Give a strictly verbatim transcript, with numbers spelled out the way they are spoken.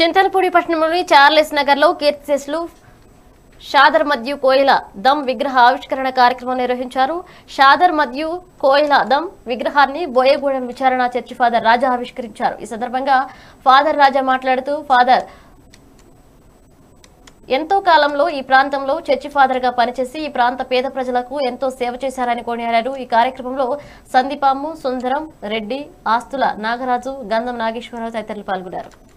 చింతలపూడి పట్టణంలోని చార్లెస్ నగర్లో కీర్తిశేషులు షాదర్ మద్యు కోయిల దమ్ విగ్రహ ఆవిష్కరణ కార్యక్రమం నిర్వహించారు. షాదర్ మద్యు కోయిల దమ్ విగ్రహాన్ని బోయగూడెం విచారణ చర్చి ఫాదర్ రాజా ఆవిష్కరించారు. ఈ సందర్భంగా ఫాదర్ రాజా మాట్లాడుతూ ఫాదర్ ఎంతో కాలంలో ఈ ప్రాంతంలో చర్చి ఫాదర్ గా పనిచేసి ఈ ప్రాంత పేద ప్రజలకు ఎంతో సేవ చేశారని కొనియాడారు. ఈ కార్యక్రమంలో సందీపాము, సుందరం రెడ్డి, ఆస్తుల నాగరాజు, గంధం నాగేశ్వరరావు తదితరులు పాల్గొన్నారు.